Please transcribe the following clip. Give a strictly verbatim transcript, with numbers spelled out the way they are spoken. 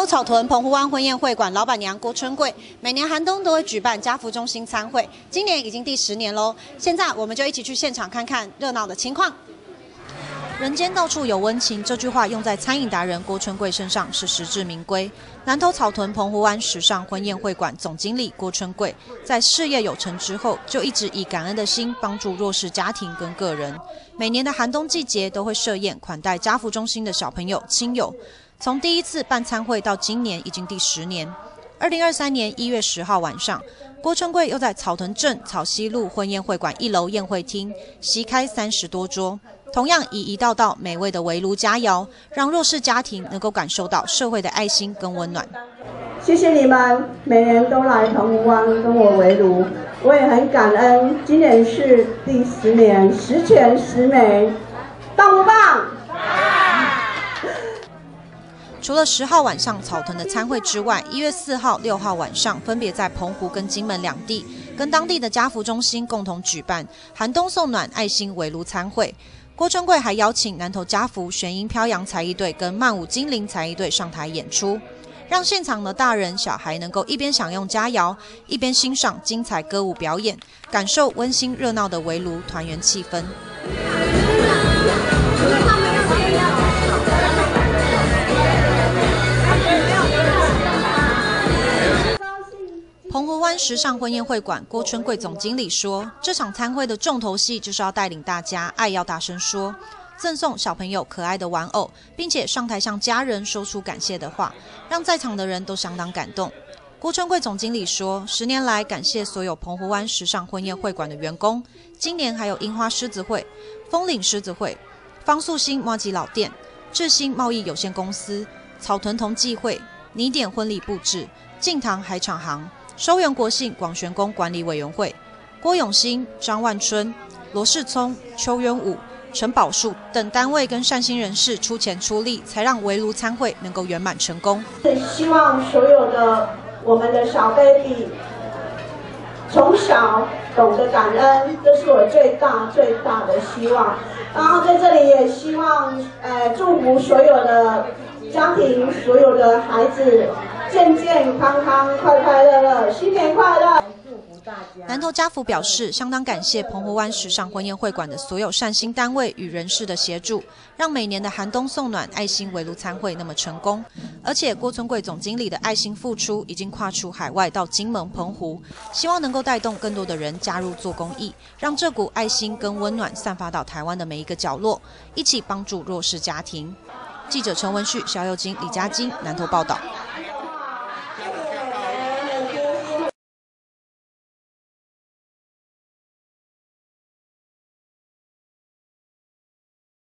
草屯澎湖湾婚宴会馆老板娘郭春贵，每年寒冬都会举办家福中心餐会，今年已经第十年喽。现在我们就一起去现场看看热闹的情况。人间到处有温情，这句话用在餐饮达人郭春贵身上是实至名归。南投草屯澎湖湾时尚婚宴会馆总经理郭春贵，在事业有成之后，就一直以感恩的心帮助弱势家庭跟个人。每年的寒冬季节都会设宴款待家福中心的小朋友亲友。从第一次办餐会到今年已经第十年。二零二三年一月十号晚上，郭春贵又在草屯镇草西路婚宴会馆一楼宴会厅席开三十多桌，同样以一道道美味的围炉佳肴，让弱势家庭能够感受到社会的爱心跟温暖。 谢谢你们每年都来澎湖湾跟我围炉，我也很感恩。今年是第十年，十全十美，棒不棒？ 除了十号晚上草屯的餐会之外，一月四号、六号晚上分别在澎湖跟金门两地，跟当地的家福中心共同举办寒冬送暖爱心围炉餐会。郭春贵还邀请南投家福玄鹰飘扬才艺队跟曼舞精灵才艺队上台演出，让现场的大人小孩能够一边享用佳肴，一边欣赏精彩歌舞表演，感受温馨热闹的围炉团圆气氛。澎湖湾时尚婚宴会馆郭春贵总经理说，这场餐会的重头戏就是要带领大家爱要大声说，赠送小朋友可爱的玩偶，并且上台向家人说出感谢的话，让在场的人都相当感动。郭春贵总经理说，十年来感谢所有澎湖湾时尚婚宴会馆的员工，今年还有樱花狮子会、枫岭狮子会、方素馨麻吉老店、智兴贸易有限公司、草屯同济会、尼点婚礼布置、晋堂海产行、收元国信广玄宫管理委员会、郭永新、张万春、罗世聪、邱元武、陈宝树等单位跟善心人士出钱出力，才让围炉餐会能够圆满成功。 希望所有的我们的小 baby 从小懂得感恩，这是我最大最大的希望。然后在这里也希望，呃，祝福所有的家庭，所有的孩子健健康康、快快乐乐，新年快乐！ 南投家福表示，相当感谢澎湖湾时尚婚宴会馆的所有善心单位与人士的协助，让每年的寒冬送暖爱心围炉餐会那么成功。而且郭春贵总经理的爱心付出已经跨出海外到金门、澎湖，希望能够带动更多的人加入做公益，让这股爱心跟温暖散发到台湾的每一个角落，一起帮助弱势家庭。记者陈文旭、肖佑金、李嘉金南投报道。